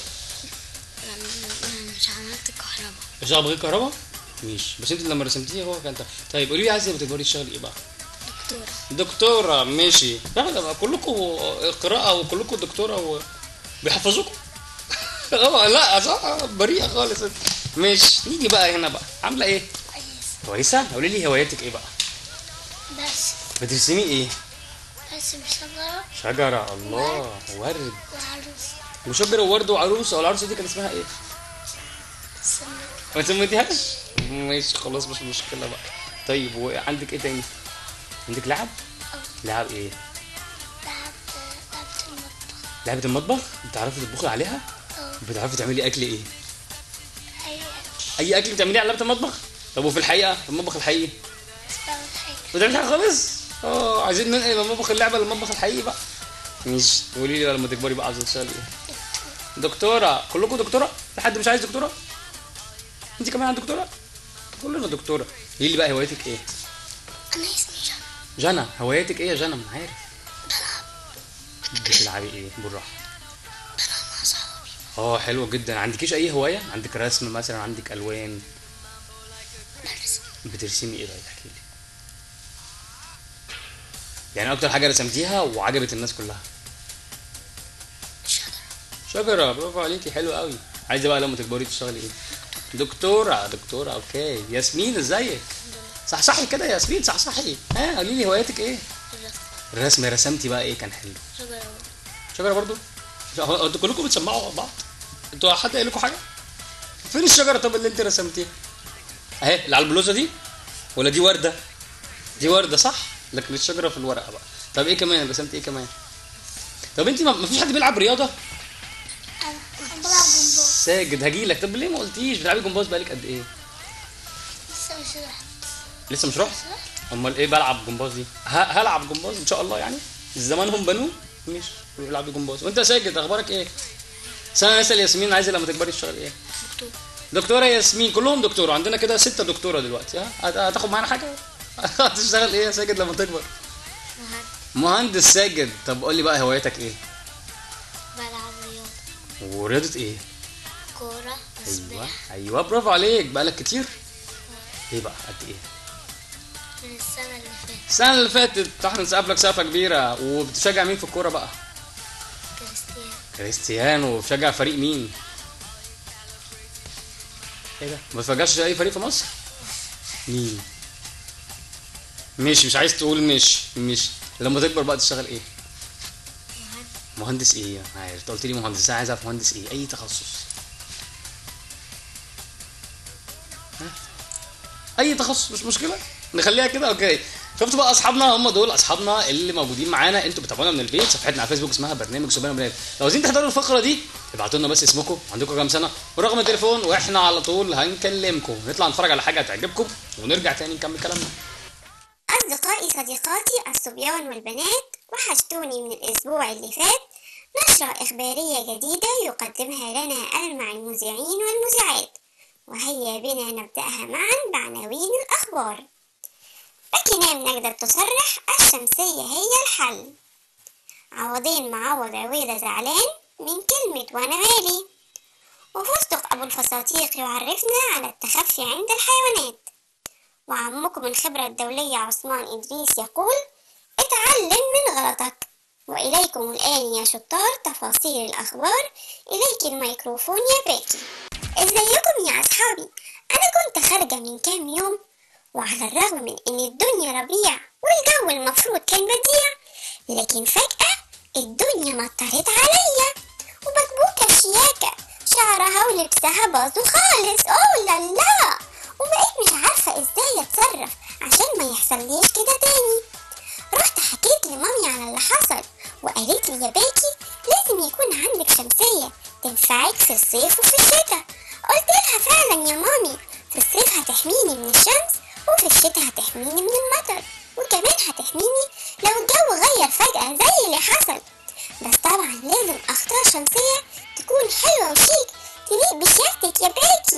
[SPEAKER 3] انا مش عملت كهرباء.
[SPEAKER 1] بيشتغل بغير كهرباء؟ ماشي. بس انت لما رسمتيه هو كان. طيب قولي لي عايزه لما تكبري تشتغلي ايه بقى؟
[SPEAKER 3] دكتورة.
[SPEAKER 1] دكتوره. ماشي. لا لا كلكم قراءه وكلكم دكتوره وبيحفظوكم. اه لا صح، بريئه خالص انت. ماشي. نيجي بقى هنا بقى، عامله ايه؟
[SPEAKER 3] كويس.
[SPEAKER 1] كويسه. قولي لي هواياتك ايه بقى؟
[SPEAKER 3] بس
[SPEAKER 1] بترسمي ايه؟
[SPEAKER 3] برسم شجرة
[SPEAKER 1] شجره. الله. ورد
[SPEAKER 3] وعروس.
[SPEAKER 1] وشجره وورد وعروسه. والعروسه دي كان اسمها ايه؟
[SPEAKER 3] سمك.
[SPEAKER 1] ما سميتيهاش؟ ماشي خلاص مش مشكله بقى. طيب وعندك ايه تاني؟ عندك لعب؟ لعب ايه؟
[SPEAKER 3] لعب لعبة المطبخ.
[SPEAKER 1] لعبة المطبخ؟ بتعرفي تطبخي عليها؟
[SPEAKER 3] اه.
[SPEAKER 1] بتعرفي تعملي اكل ايه؟
[SPEAKER 3] أي أكل.
[SPEAKER 1] اي اكل بتعمليه على لعبة المطبخ؟ طب وفي الحقيقة في المطبخ الحقيقي؟
[SPEAKER 3] بس بعمل حاجة.
[SPEAKER 1] ما بتعمليش حاجة خالص؟ اه عايزين ننقل من مطبخ اللعبة للمطبخ الحقيقي بقى. ماشي. قولي لي بقى لما تكبري بقى عايزة تشتغلي ايه؟ دكتورة. كلكم دكتورة؟ في حد مش عايز دكتورة؟ انت كمان عندك دكتورة؟ كلنا دكتورة. قولي لي بقى هوايتك ايه؟
[SPEAKER 3] أنا اسمي جنى.
[SPEAKER 1] جنى. هوايتك ايه يا جنى؟ ما عارف. بتلعبي ايه؟ بالراحة.
[SPEAKER 3] بلعب مع صحابي.
[SPEAKER 1] اه حلو جدا. عندكيش اي هواية؟ عندك رسم مثلا؟ عندك الوان؟
[SPEAKER 3] برسم.
[SPEAKER 1] بترسمي ايه؟ طيب احكي لي. يعني اكتر حاجة رسمتيها وعجبت الناس كلها؟
[SPEAKER 3] شجرة.
[SPEAKER 1] شجرة. برافو عليكي، حلو قوي. عايزة بقى لما تكبري تشتغلي ايه؟ دكتورة. دكتورة اوكي. ياسمين ازيك؟ صحصحي كده يا ياسمين، صحصحي. ها قولي لي هواياتك ايه؟
[SPEAKER 3] الرسم.
[SPEAKER 1] الرسم. رسمتي بقى ايه كان حلو؟
[SPEAKER 3] شجرة.
[SPEAKER 1] شجرة برضو؟ هو انتوا كلكم بتسمعوا بعض؟ انتوا حد قال لكم حاجة؟ فين الشجرة طب اللي انت رسمتيها؟ اهي اللي على البلوزة دي؟ ولا دي وردة؟ دي وردة صح؟ لكن الشجرة في الورقة بقى. طب ايه كمان؟ رسمت ايه كمان؟ طب انت ما فيش حد بيلعب رياضة؟
[SPEAKER 3] أنا بلعب جمباز.
[SPEAKER 1] ساجد هجيلك. طب ليه ما قلتيش بتلعبي جمباز بقالك قد ايه؟
[SPEAKER 3] لسه مش رحت.
[SPEAKER 1] لسه مش رحت؟ امال ايه بلعب جمباز دي؟ ه- هلعب جمباز ان شاء الله يعني. زمانهم بنوه. ماشي. بيلعبي جمباز. وانت يا ساجد اخبارك ايه؟ سنة اسال ياسمين عايزه لما تكبري تشتغلي ايه؟
[SPEAKER 3] دكتور.
[SPEAKER 1] دكتوره ياسمين. كلهم دكتوره. عندنا كده ستة دكتوره دلوقتي. ها هت- هتاخد معانا حاجه؟ هتشتغل ايه يا ساجد لما تكبر؟
[SPEAKER 3] مهندس.
[SPEAKER 1] مهندس. ساجد. طب قول لي بقى هوايتك ايه؟
[SPEAKER 3] بلعب رياضة.
[SPEAKER 1] ورياضه ايه؟
[SPEAKER 3] كورة.
[SPEAKER 1] ايوه
[SPEAKER 3] وسباحة.
[SPEAKER 1] ايوه برافو عليك. بقالك كتير؟ ايه بقى قد ايه؟
[SPEAKER 3] من السنة اللي فاتت.
[SPEAKER 1] السنه اللي فاتت. احنا نسقف لك سقفه كبيره. وبتشجع مين في الكوره بقى؟
[SPEAKER 3] كريستيان.
[SPEAKER 1] كريستيانو. بتشجع فريق مين؟ ايه ده؟ ما بتشجعش اي فريق في مصر؟ مين؟ ماشي. مش عايز تقول ماشي. ماشي. لما تكبر بقى تشتغل ايه؟
[SPEAKER 3] مهندس.
[SPEAKER 1] مهندس ايه؟ عارف انت قلت لي مهندس. انا عايز اعرف مهندس ايه؟ اي تخصص. ها؟ اي تخصص مش مشكله. نخليها كده اوكي. شفتوا بقى اصحابنا؟ هم دول اصحابنا اللي موجودين معانا. انتوا بتابعونا من البيت. صفحتنا على الفيسبوك اسمها برنامج صبيان وبنات. لو عايزين تحضروا الفقره دي ابعتوا لنا بس اسمكم، عندكم كام سنه، ورقم التليفون، واحنا على طول هنكلمكم. نطلع نتفرج على حاجه هتعجبكم ونرجع تاني نكمل كلامنا.
[SPEAKER 7] أصدقائي صديقاتي الصبيان والبنات، وحشتوني من الأسبوع اللي فات. نشرة إخبارية جديدة يقدمها لنا ألمع المذيعين والمذيعات، وهيا بنا نبدأها معا بعناوين الأخبار. باكينام نجدة تصرح الشمسية هي الحل. عوضين معوض عويضة زعلان من كلمة وأنا مالي. وفستق أبو الفساتيق يعرفنا على التخفي عند الحيوانات. وعمكم الخبرة الدولية عثمان إدريس يقول اتعلم من غلطك. وإليكم الآن يا شطار تفاصيل الأخبار. إليك الميكروفون يا باكي. ازيكم يا أصحابي؟ أنا كنت خارجة من كام يوم، وعلى الرغم من إن الدنيا ربيع والجو المفروض كان بديع، لكن فجأة الدنيا مطرت عليا، وبكبوكة شياكة شعرها ولبسها باظوا خالص. أوه لا لا، وبقيت مش عارفة ازاي اتصرف عشان ما يحصليش كده تاني. رحت حكيت لمامي على اللي حصل، وقالت لي يا باكي لازم يكون عندك شمسية تنفعك في الصيف وفي الشتاء. قلت لها فعلا يا مامي، في الصيف هتحميني من الشمس، وفي الشتاء هتحميني من المطر، وكمان هتحميني لو الجو غير فجأة زي اللي حصل. بس طبعا لازم اختار شمسية تكون حلوة وشيك تليق بشياكتك يا باكي.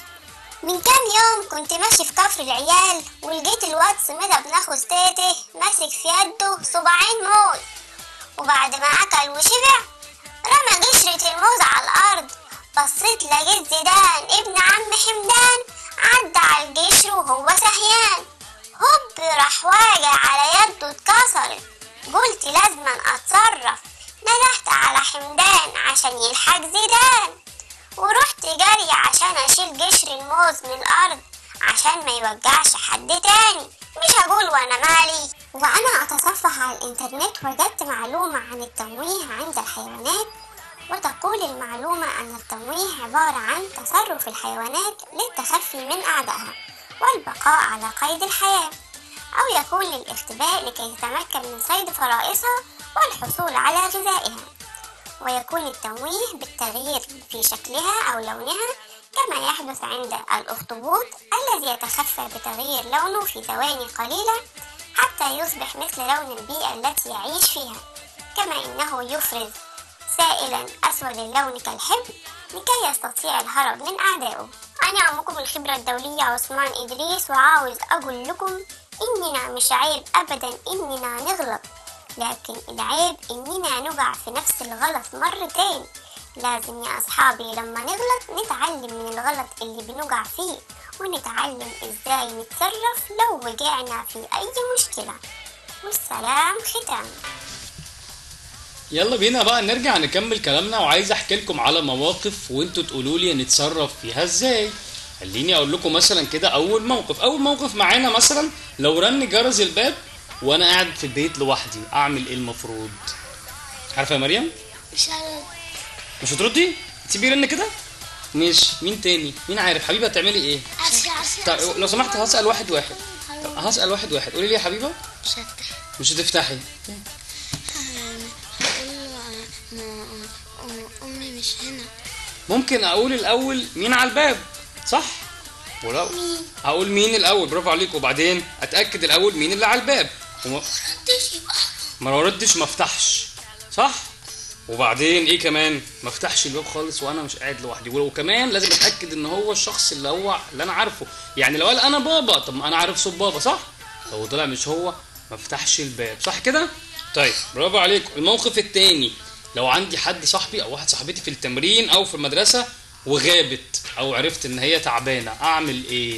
[SPEAKER 7] من كام يوم كنت ماشي في كفر العيال، ولقيت الواد سميدة ابن اخو ستاتي ماسك في يده صباعين موز، وبعد ما اكل وشبع رمى قشرة الموز على الارض. بصيت لقيت زيدان ابن عم حمدان عدى على القشر وهو سهيان، هوب راح واقع على يده اتكسرت. قلت لازما اتصرف، ندهت على حمدان عشان يلحق زيدان، ورحت جري عشان اشيل قشر الموز من الارض عشان ما يوجعش حد تاني. مش هقول وانا مالي. وانا اتصفح على الانترنت وجدت معلومة عن التمويه عند الحيوانات، وتقول المعلومة ان التمويه عبارة عن تصرف الحيوانات للتخفي من اعدائها والبقاء على قيد الحياة، او يكون للاختباء لكي تتمكن من صيد فرائسها والحصول على غذائها. ويكون التمويه بالتغيير في شكلها أو لونها، كما يحدث عند الأخطبوط الذي يتخفى بتغيير لونه في ثواني قليلة حتى يصبح مثل لون البيئة التي يعيش فيها، كما إنه يفرز سائلا أسود اللون كالحبر لكي يستطيع الهرب من أعدائه. أنا عمكم الخبرة الدولية عثمان إدريس، وعاوز أقول لكم إننا مش عيب أبدا إننا نغلط، لكن العيب إننا نقع في نفس الغلط مرتين. لازم يا أصحابي لما نغلط نتعلم من الغلط اللي بنقع فيه، ونتعلم إزاي نتصرف لو وقعنا في أي مشكلة. والسلام ختام.
[SPEAKER 1] يلا بينا بقى نرجع نكمل كلامنا، وعايز احكي لكم على مواقف وانتوا تقولوا لي نتصرف فيها ازاي. خليني اقول لكم مثلا كده اول موقف اول موقف معانا، مثلا لو رن جرس الباب وانا قاعد في البيت لوحدي اعمل ايه المفروض؟ عارفه يا مريم؟
[SPEAKER 3] مش عارف.
[SPEAKER 1] مش هتردي؟ تسيبيه يرن كده؟ ماشي. مين تاني؟ مين عارف؟ حبيبه هتعملي ايه؟
[SPEAKER 3] عارفة عارفة.
[SPEAKER 1] طيب لو سمحت هسأل واحد واحد هسأل واحد واحد قولي لي يا حبيبه.
[SPEAKER 3] مش هفتح.
[SPEAKER 1] مش هتفتحي؟
[SPEAKER 3] أمي مش هنا.
[SPEAKER 1] ممكن اقول الاول مين على الباب، صح؟ ولو
[SPEAKER 3] مين؟
[SPEAKER 1] هقول مين الاول، برافو عليك، وبعدين اتاكد الاول مين اللي على الباب، وما
[SPEAKER 3] ردش يبقى
[SPEAKER 1] ما لو ردش ما افتحش، صح؟ وبعدين ايه كمان؟ ما افتحش الباب خالص وانا مش قاعد لوحدي، وكمان لازم اتاكد ان هو الشخص اللي هو اللي انا عارفه. يعني لو قال انا بابا، طب ما انا عارف صوت بابا، صح؟ لو طلع مش هو ما افتحش الباب، صح كده؟ طيب برافو عليكم. الموقف التاني، لو عندي حد صاحبي او واحد صاحبتي في التمرين او في المدرسه وغابت، او عرفت ان هي تعبانه، اعمل ايه؟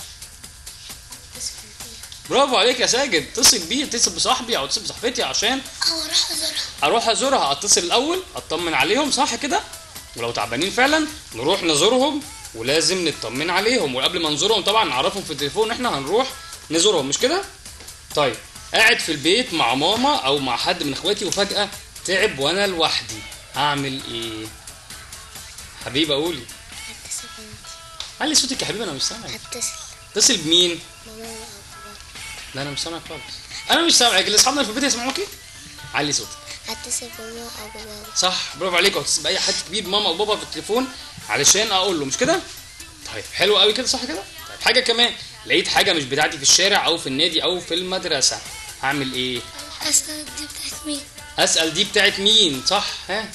[SPEAKER 1] برافو عليك يا ساجد. اتصل بيه، اتصل بصاحبي او اتصل بصاحبتي عشان
[SPEAKER 3] أو أروح أزورها.
[SPEAKER 1] اروح ازورها. اتصل الاول اطمن عليهم، صح كده؟ ولو تعبانين فعلا نروح نزورهم، ولازم نطمن عليهم، وقبل ما نزورهم طبعا نعرفهم في التليفون احنا هنروح نزورهم، مش كده؟ طيب قاعد في البيت مع ماما او مع حد من اخواتي وفجأة تعب وانا لوحدي، اعمل ايه؟ حبيبه قولي.
[SPEAKER 3] هتصل بنتي.
[SPEAKER 1] علي صوتك يا حبيبي، انا مش سامعك.
[SPEAKER 3] هتصل.
[SPEAKER 1] اتصل بمين؟
[SPEAKER 3] ماما أو
[SPEAKER 1] لا انا مش سامعك خالص. انا مش سامعك. اللي اصحابنا في البيت يسمعوكي؟ علي صوتك.
[SPEAKER 3] هتصل بماما أو بابا.
[SPEAKER 1] صح، برافو عليك. وهتصل باي حد كبير، ماما او بابا، في التليفون علشان اقول له، مش كده؟ طيب حلو قوي كده، صح كده؟ طيب حاجه كمان، لقيت حاجه مش بتاعتي في الشارع او في النادي او في المدرسه، هعمل ايه؟
[SPEAKER 3] اسال دي بتاعت مين؟
[SPEAKER 1] اسال دي بتاعت مين، صح؟ ها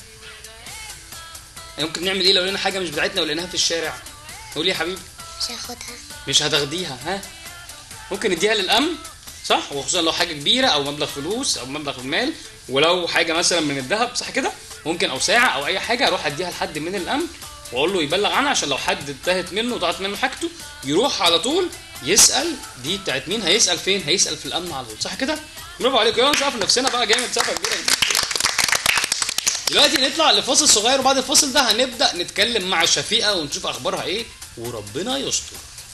[SPEAKER 1] ممكن نعمل ايه لو لقينا حاجه مش بتاعتنا ولقيناها في الشارع؟ قول يا حبيبي.
[SPEAKER 3] مش هاخدها.
[SPEAKER 1] مش هتاخديها. ها ممكن نديها للامن، صح؟ وخصوصا لو حاجه كبيره او مبلغ فلوس او مبلغ مال، ولو حاجه مثلا من الذهب، صح كده؟ ممكن او ساعه او اي حاجه اروح اديها لحد من الامن واقول له يبلغ عنها، عشان لو حد انتهت منه وضاعت منه حاجته يروح على طول يسال دي بتاعت مين. هيسال فين؟ هيسال في الامن على طول، صح كده؟ برافو عليكم. يلا نسقف لنفسنا بقى جامد، سقفه كبيره. دلوقتي نطلع لفاصل صغير، وبعد الفاصل ده هنبدا نتكلم مع شفيقه ونشوف اخبارها ايه، وربنا يستر.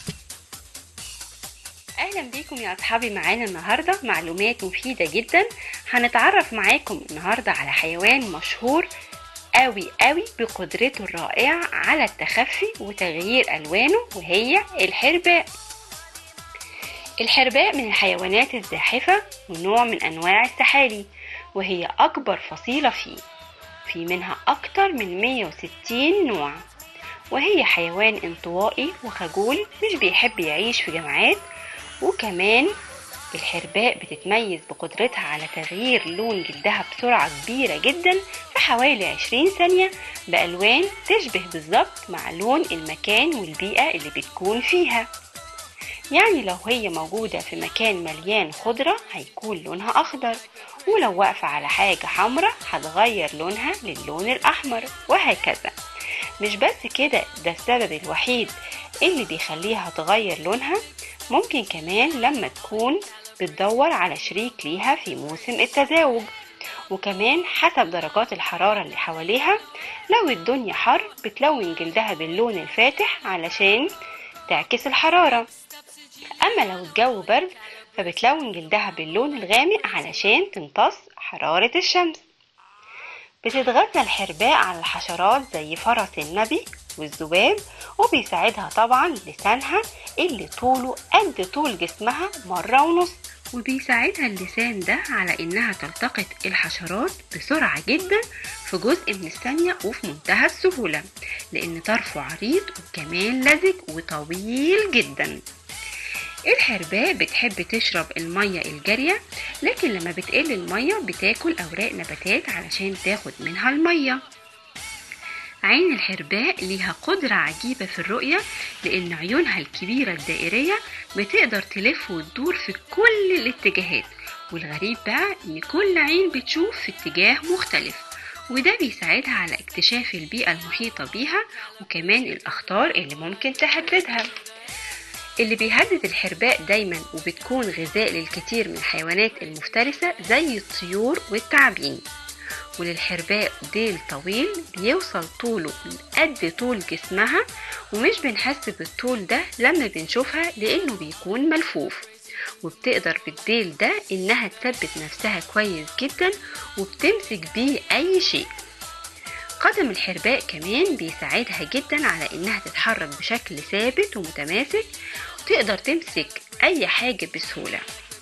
[SPEAKER 8] اهلا بيكم يا اصحابي. معانا النهارده معلومات مفيده جدا. هنتعرف معاكم النهارده على حيوان مشهور قوي قوي بقدرته الرائعه على التخفي وتغيير الوانه، وهي الحرباء. الحرباء من الحيوانات الزاحفه ونوع من انواع السحالي، وهي اكبر فصيله فيه، في منها اكتر من مية وستين نوع. وهي حيوان انطوائي وخجول، مش بيحب يعيش في جماعات. وكمان الحرباء بتتميز بقدرتها على تغيير لون جلدها بسرعة كبيرة جدا، في حوالي عشرين ثانية، بألوان تشبه بالظبط مع لون المكان والبيئة اللي بتكون فيها. يعني لو هي موجودة في مكان مليان خضرة هيكون لونها أخضر، ولو واقفة على حاجة حمراء هتغير لونها للون الأحمر، وهكذا. مش بس كده، ده السبب الوحيد اللي بيخليها تغير لونها. ممكن كمان لما تكون بتدور على شريك ليها في موسم التزاوج، وكمان حسب درجات الحرارة اللي حواليها. لو الدنيا حر بتلون جلدها باللون الفاتح علشان تعكس الحرارة، أما لو الجو برد فبتلون جلدها باللون الغامق علشان تمتص حرارة الشمس. بتتغذى الحرباء على الحشرات زي فرس النبي والذباب، وبيساعدها طبعا لسانها اللي طوله قد طول جسمها مرة ونص، وبيساعدها اللسان ده على انها تلتقط الحشرات بسرعة جدا في جزء من الثانية وفي منتهى السهولة، لان طرفه عريض وكمان لزج وطويل جدا. الحرباء بتحب تشرب المية الجارية، لكن لما بتقل المية بتاكل أوراق نباتات علشان تاخد منها المية. عين الحرباء ليها قدرة عجيبة في الرؤية، لأن عيونها الكبيرة الدائرية بتقدر تلف وتدور في كل الاتجاهات. والغريب بقى إن كل عين بتشوف في اتجاه مختلف، وده بيساعدها على اكتشاف البيئة المحيطة بيها وكمان الأخطار اللي ممكن تهددها. اللي بيهدد الحرباء دايما وبتكون غذاء للكثير من الحيوانات المفترسة زي الطيور والتعابين. وللحرباء ديل طويل بيوصل طوله قد طول جسمها، ومش بنحس بالطول ده لما بنشوفها لانه بيكون ملفوف. وبتقدر بالديل ده انها تثبت نفسها كويس جدا وبتمسك بيه اي شيء. قدم الحرباء كمان بيساعدها جدا على انها تتحرك بشكل ثابت ومتماسك، وتقدر تمسك اي حاجة بسهولة.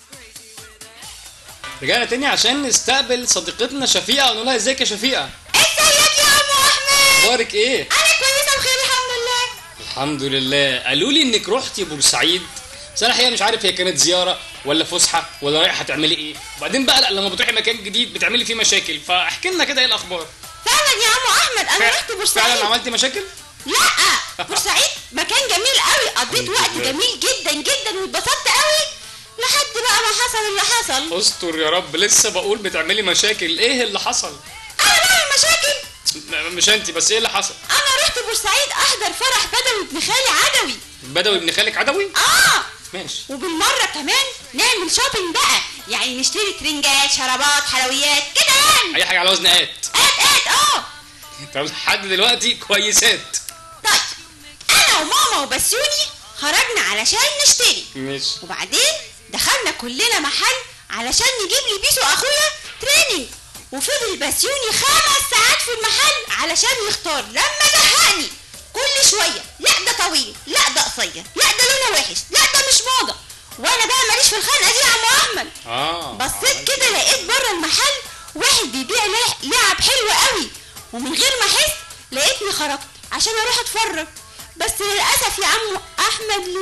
[SPEAKER 1] رجعنا تاني عشان نستقبل صديقتنا شفيقة ونقول لها ازيك يا شفيقة؟
[SPEAKER 3] ازيك يا ام احمد؟
[SPEAKER 1] اخبارك ايه؟
[SPEAKER 3] انا كويسه بخير الحمد لله.
[SPEAKER 1] الحمد لله. قالوا لي انك رحتي بورسعيد، بس انا الحقيقه مش عارف هي كانت زياره ولا فسحه ولا رايحه تعملي ايه. وبعدين بقى لما بتروحي مكان جديد بتعملي فيه مشاكل، فاحكي لنا كده ايه الاخبار.
[SPEAKER 3] فعلا يا عم احمد انا رحت بورسعيد.
[SPEAKER 1] فعلا عملتي مشاكل؟
[SPEAKER 3] لا بورسعيد مكان جميل قوي، قضيت وقت جميل جدا جدا واتبسطت قوي لحد بقى ما حصل اللي حصل.
[SPEAKER 1] استر يا رب. لسه بقول بتعملي مشاكل، ايه اللي حصل؟
[SPEAKER 3] انا بعمل مشاكل؟
[SPEAKER 1] مش انتي بس، ايه اللي حصل؟
[SPEAKER 3] انا رحت بورسعيد احضر فرح بدوي ابن خالي عدوي.
[SPEAKER 1] بدوي ابن خالك عدوي؟
[SPEAKER 3] اه
[SPEAKER 1] ماشي.
[SPEAKER 3] وبالمره كمان نعمل شوبينج بقى، يعني نشتري ترنجات شرابات حلويات كده يعني
[SPEAKER 1] اي حاجه على وزن قات.
[SPEAKER 3] قات قات اه.
[SPEAKER 1] طب لحد دلوقتي كويسات.
[SPEAKER 3] طيب انا وماما وبسيوني خرجنا علشان نشتري.
[SPEAKER 1] ماشي.
[SPEAKER 3] وبعدين دخلنا كلنا محل علشان نجيب لي بيسو اخويا تريننج، وفضل بسيوني خمس ساعات في المحل علشان يختار. لما زهقني كل شويه لا ده طويل لا ده قصير لا ده لونه وحش لا ده مش موضه، وانا بقى ماليش في الخنقه دي يا عم احمد.
[SPEAKER 1] اه
[SPEAKER 3] بصيت كده لقيت بره المحل واحد بيبيع لعب حلوه قوي، ومن غير ما احس لقيتني خرجت عشان اروح اتفرج. بس للاسف يا عم احمد للاسف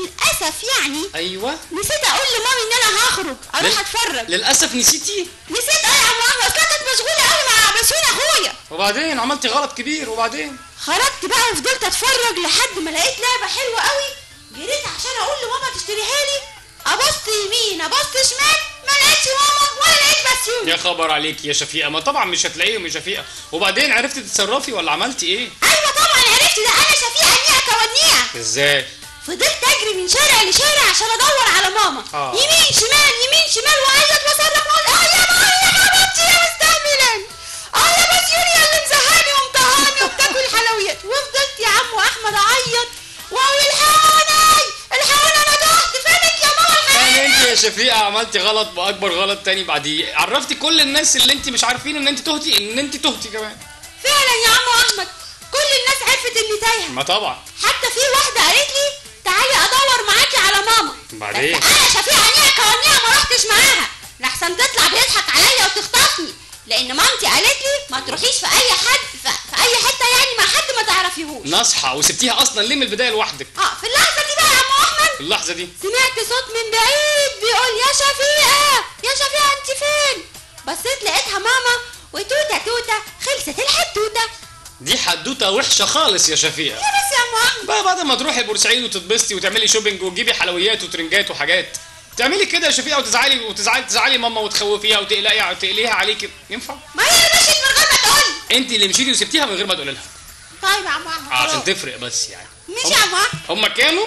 [SPEAKER 3] للاسف يعني
[SPEAKER 1] ايوه
[SPEAKER 3] نسيت اقول لمامي ان انا هخرج اروح
[SPEAKER 1] لل-
[SPEAKER 3] اتفرج.
[SPEAKER 1] للاسف نسيتي.
[SPEAKER 3] نسيت اه يا عم احمد، اصل كانت مشغوله قوي مع بسيون اخويا.
[SPEAKER 1] وبعدين عملتي غلط كبير. وبعدين
[SPEAKER 3] خرجت بقى وفضلت اتفرج لحد ما لقيت لعبه حلوه قوي، جريت عشان اقول لماما تشتريها لي. ابص يمين ابص شمال ما لقيتش ماما ولا لقيت بسيون.
[SPEAKER 1] يا خبر عليك يا شفيقه، ما طبعا مش هتلاقيهم يا شفيقه. وبعدين عرفتي تتصرفي ولا عملتي ايه؟
[SPEAKER 3] ايوه طبعا عرفت، ده انا شفيقه نيعه كونيعه.
[SPEAKER 1] ازاي؟
[SPEAKER 3] فضلت اجري من شارع لشارع عشان ادور على ماما.
[SPEAKER 1] آه.
[SPEAKER 3] يمين شمال يمين شمال واعيط واصرخ واقول اه يا ماما يا حبيبتي يا مستعملا، اه يا بسيون يا اللي مزهقني ومطهقني وبتاكل حلويات. وفضلت يا عم احمد اعيط واقول الحقوني الحقوني انا تحت، فينك يا ماما
[SPEAKER 1] يعني
[SPEAKER 3] الحقوني.
[SPEAKER 1] انت يا شفيقه عملتي غلط واكبر غلط تاني بعديه، عرفتي كل الناس اللي انت مش عارفين ان انت تهتي ان انت تهتي كمان.
[SPEAKER 3] فعلا يا عم احمد كل الناس عرفت اني تايهه،
[SPEAKER 1] ما طبعا.
[SPEAKER 3] حتى في واحده قالت لي تعالي ادور معاكي على ماما.
[SPEAKER 1] بعدين؟
[SPEAKER 3] بس انا شفيقه نيعه كونيعه ما رحتش معاها لحسن تطلع بيضحك عليا وتخطفني، لان مامتي قالت لي ما تروحيش في اي حد في, في اي حته يعني مع حد ما تعرفيهوش.
[SPEAKER 1] نصحى وسبتيها اصلا ليه من البدايه لوحدك؟
[SPEAKER 3] اه في اللحظه دي بقى يا عم احمد
[SPEAKER 1] في اللحظه دي
[SPEAKER 3] سمعت صوت من بعيد بيقول يا شفيقه يا شفيقه انت فين؟ بصيت لقيتها ماما وتوته توته خلصت الحدوته.
[SPEAKER 1] دي حدوته وحشه خالص يا شفيقه.
[SPEAKER 3] يا بس يا عم احمد
[SPEAKER 1] بقى بعد ما تروحي بورسعيد وتتبسطي وتعملي شوبينج وتجيبي حلويات وترنجات وحاجات تعملي كده يا شفيقه وتزعلي وتزعلي تزعلي ماما وتخوفيها وتقلقي وتقليها عليكي، ينفع؟
[SPEAKER 3] ما هي اللي مشيت من غير ما تقول.
[SPEAKER 1] انت اللي مشيتي وسبتيها من غير ما تقولي لها.
[SPEAKER 3] طيب يا عم احمد
[SPEAKER 1] عشان
[SPEAKER 3] خلاص.
[SPEAKER 1] تفرق بس يعني.
[SPEAKER 3] ماشي يا عم احمد.
[SPEAKER 1] هم كانوا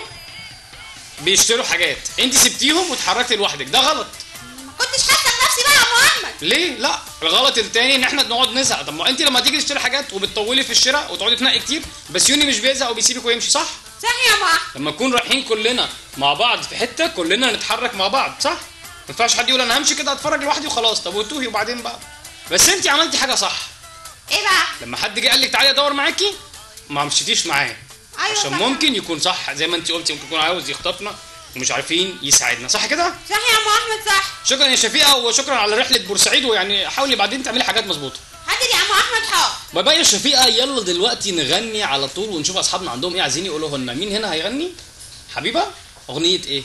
[SPEAKER 1] بيشتروا حاجات، انت سبتيهم واتحركتي لوحدك، ده غلط.
[SPEAKER 3] ما كنتش حاسه بنفسي بقى يا عم احمد.
[SPEAKER 1] ليه؟ لا، الغلط التاني ان احنا نقعد نزهق. طب ما انت لما تيجي تشتري حاجات وبتطولي في الشراء وتقعدي تنقي كتير، بس يوني مش بيزهق وبيسيبك ويمشي، صح؟
[SPEAKER 3] صح يا عم احمد.
[SPEAKER 1] لما نكون رايحين كلنا مع بعض في حته كلنا نتحرك مع بعض، صح؟ ما ينفعش حد يقول انا همشي كده اتفرج لوحدي وخلاص، طب وتوهي وبعدين بقى. بس انت عملتي حاجه صح.
[SPEAKER 3] ايه بقى؟
[SPEAKER 1] لما حد جه قال لك تعالي ادور معاكي ما مشيتيش معاه.
[SPEAKER 3] ايوه
[SPEAKER 1] عشان
[SPEAKER 3] صح.
[SPEAKER 1] ممكن يكون صح زي ما انت قلتي، ممكن يكون عاوز يخطفنا ومش عارفين يساعدنا، صح كده؟
[SPEAKER 3] صح يا عم احمد صح.
[SPEAKER 1] شكرا يا شفيقه وشكرا على رحله بورسعيد، ويعني حاولي بعدين تعملي حاجات مظبوطه.
[SPEAKER 3] حاضر يا عم احمد حاضر.
[SPEAKER 1] باي باي يا شفيقه. يلا دلوقتي نغني على طول ونشوف اصحابنا عندهم ايه عايزين يقولوه لنا. مين هنا هيغني؟ حبيبه؟ اغنيه ايه؟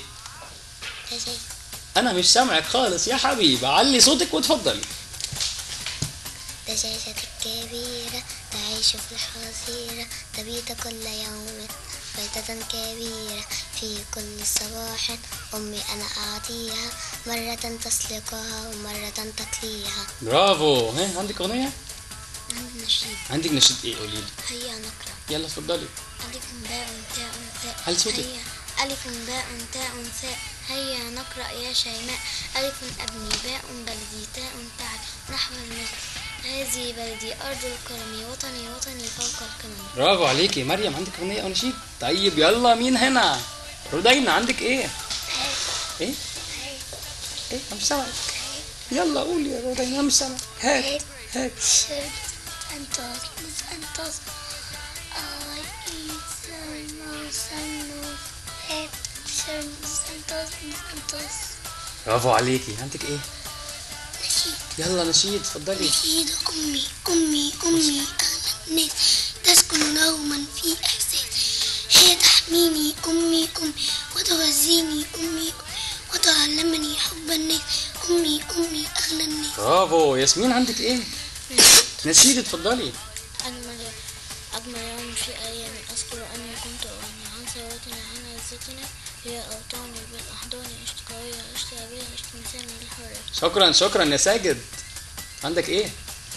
[SPEAKER 1] انا مش سامعك خالص يا حبيبه، علي صوتك وتفضلي.
[SPEAKER 7] دجاجة الكبيرة تعيش في الحظيرة تبيت كل يوم بيضة كبيرة في كل صباح أمي أنا أعطيها مرة تسلقها ومرة تقليها.
[SPEAKER 1] برافو. ها عندك اغنيه؟
[SPEAKER 7] عندي نشيد.
[SPEAKER 1] عندك نشيد ايه؟ قولي لي.
[SPEAKER 7] هيا نقرأ.
[SPEAKER 1] يلا اتفضلي.
[SPEAKER 7] ألف باء تاء ثاء.
[SPEAKER 1] علي صوتك.
[SPEAKER 7] هيا ألف باء تاء ثاء هيا نقرأ يا شيماء. ألف أبني باء بلدي تاء تعال نحو المثل هذه بلدي أرض الكرم وطني وطني فوق القمم.
[SPEAKER 1] برافو عليكي. مريم عندك اغنيه او نشيد؟ طيب يلا مين هنا؟ رودينا عندك ايه؟ ايه؟ ايه مش سامعك. يلا قولي يا رودينا مش سامعك. هات هات.
[SPEAKER 7] Santos, Santos, I eat Santos, Santos, head, Santos, Santos.
[SPEAKER 1] برافو عليكي. عندك ايه؟
[SPEAKER 7] نشيد.
[SPEAKER 1] يلا نشيد اتفضلي.
[SPEAKER 7] نشيد أمي أمي أمي أغلى الناس تسكن دوما في إحساس هي تحميني أمي أمي وتغذيني أمي وتعلمني حب الناس أمي أمي أغلى الناس.
[SPEAKER 1] برافو. ياسمين عندك ايه؟ نشيد اتفضلي.
[SPEAKER 7] أجمل أجمل يوم في أيام أذكر أني كنت أغني عن ثورتنا عن عزتنا هي أوطاني بالأحضان عشت قوية عشت أبيها عشت مثالا للحرية.
[SPEAKER 1] شكرا شكرا يا ساجد. عندك ايه؟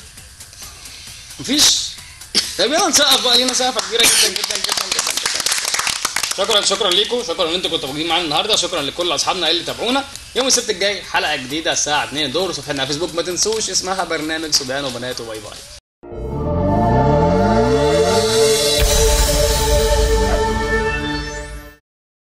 [SPEAKER 1] مفيش؟ طيب يلا نسقف بقى، لينا سقفه كبيره جدا جدا جدا جدا جدا. شكرا شكرا ليكم، شكرا ان انتوا كنتوا موجودين معانا النهارده، شكرا لكل اصحابنا اللي تابعونا. يوم السبت الجاي حلقه جديده الساعه اتنين الظهر، صفحتنا على فيسبوك ما تنسوش اسمها برنامج صبيان وبنات، وباي باي.